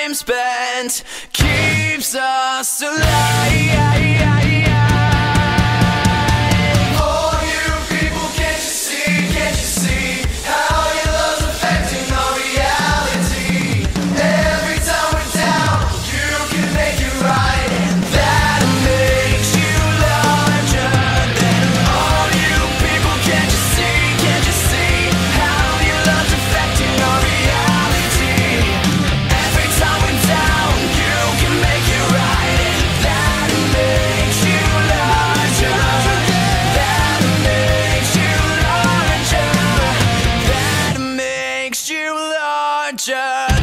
time spent keeps us alive. Oh, you people, can't you see how your love's affecting our reality? Every time we're down, you can make it right, and that makes you larger than all. You people, can't you see how your love's affecting our reality? Every time we're down, you can make it right, and that makes you larger. That makes you larger. That makes you larger.